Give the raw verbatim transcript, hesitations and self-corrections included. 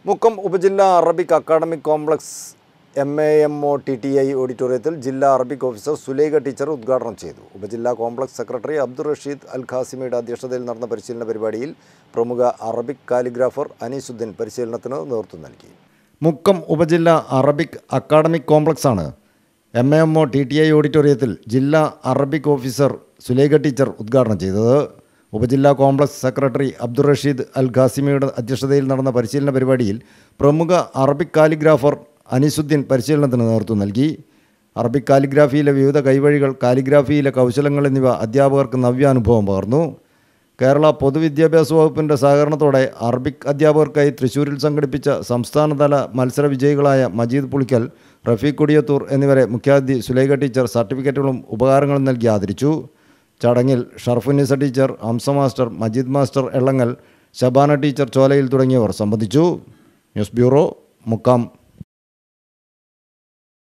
മുക്കം ഉപജില്ലാ Arabic academic complex M A M O T T I ഓഡിറ്റോറിയത്തിൽ ജില്ലാ Arabic officer Sulaikha teacher ഉദ്ഘാടനം ചെയ്തു. ഉപജില്ലാ കോംപ്ലക്സ് സെക്രട്ടറി അബ്ദുൾ റഷീദ് അൽ ഖാസിമിയുടെ അധ്യക്ഷതയിൽ നടന്ന പരിശീലന പരിപാടിയിൽ പ്രമുഖ അറബിക് കാലിഗ്രാഫർ അനീസുദ്ദീൻ പരിശീലനത്തിന് നേതൃത്വം നൽകി. മുക്കം ഉപജില്ലാ അറബിക് അക്കാഡമിക് കോംപ്ലക്സാണ് M A M O T T I ഓഡിറ്റോറിയത്തിൽ ജില്ലാ അറബിക് ഓഫീസർ സുലൈഖ ടീച്ചർ ഉദ്ഘാടനം ചെയ്തത്. ഉപജില്ലാ കോംപ്ലക്സ് സെക്രട്ടറി അബ്ദുൾ റഷീദ് അൽ ഖാസിമിയുടെ അധ്യക്ഷതയിൽ നടന്ന പരിശീലന പരിപാടിയിൽ പ്രമുഖ അറബിക് കാലിഗ്രാഫർ അനീസുദ്ദീൻ പരിശീലനത്തിന് നേതൃത്വം നൽകി. അറബിക് കാലിഗ്രാഫിയിലെ വിവിധ കൈവഴികൾ, കാലിഗ്രാഫിയിലെ കൗശലങ്ങൾ എന്നിവ അധ്യാപകർക്ക് നവ്യാനുഭവം പകർന്നു. കേരള പൊതുവിദ്യാഭ്യാസ വകുപ്പിൻ്റെ സഹകരണത്തോടെ അറബിക് അധ്യാപകർക്കായി തൃശ്ശൂരിൽ സംഘടിപ്പിച്ച സംസ്ഥാനതല മത്സര വിജയികളായ മജീദ് പുളിക്കൽ, റഫീഖ് കൊടിയത്തൂർ എന്നിവരെ മുഖ്യാതിഥി സുലൈഖ ടീച്ചർ സർട്ടിഫിക്കറ്റുകളും ഉപഹാരങ്ങളും നൽകി ആദരിച്ചു. ചടങ്ങിൽ Sharfunnisa teacher, Hamsa master, Majeed master Ellangal, Shabana teacher ചോലയിൽ തുടങ്ങിയവർ സംബന്ധിച്ചു. News bureau, Mukkam.